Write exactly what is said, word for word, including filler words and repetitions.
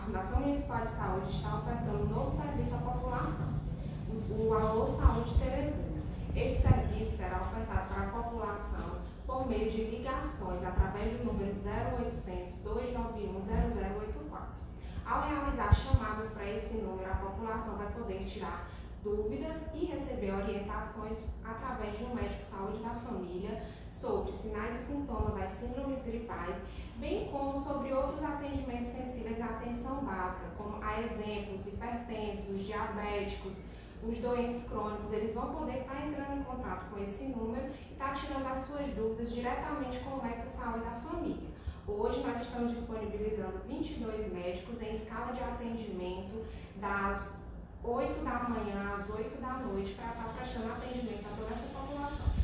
Fundação Municipal de Saúde está ofertando um novo serviço à população, o Alô Saúde Teresina. Este serviço será ofertado para a população por meio de ligações através do número zero oitocentos, dois nove um, zero zero oito quatro. Ao realizar chamadas para esse número, a população vai poder tirar dúvidas e receber orientações através de um médico de saúde da família sobre sinais e sintomas das síndromes gripais, bem como sobre outros atendimentos sensíveis à atenção básica, como a exemplo, os hipertensos, os diabéticos, os doentes crônicos. Eles vão poder estar entrando em contato com esse número e estar tirando as suas dúvidas diretamente com o médico de saúde da família. Hoje nós estamos disponibilizando vinte e dois médicos em escala de atendimento das oito da manhã às oito da noite para estar prestando atendimento a toda essa população.